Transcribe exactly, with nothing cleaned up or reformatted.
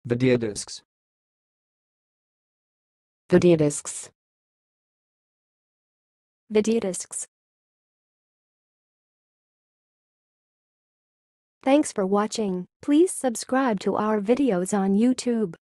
Videodiscs. Videodiscs. Videodiscs. Thanks for watching. Please subscribe to our videos on YouTube.